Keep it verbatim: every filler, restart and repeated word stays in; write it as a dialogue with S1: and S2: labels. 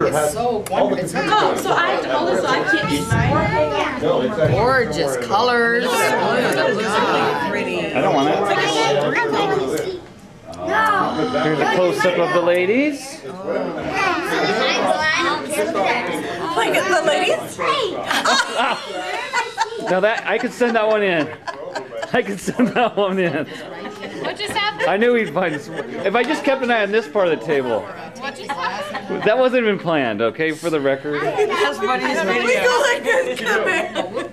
S1: has
S2: so
S1: all the
S2: wonderful.
S1: computer
S3: Oh, so I have to hold it so I can't see mine?
S1: No, it's actually-
S2: Gorgeous colors.
S3: That looks really pretty.
S4: I don't want it. Here's a close-up of the ladies.
S3: Look at the ladies.
S4: Now that I could send that one in. I could send that one in.
S5: What just happened?
S4: I knew he'd find. Some, if I just kept an eye on this part of the table.
S5: What just happened?
S4: That wasn't even planned. Okay, for the record.
S3: As funny as video. We go like this. Come here.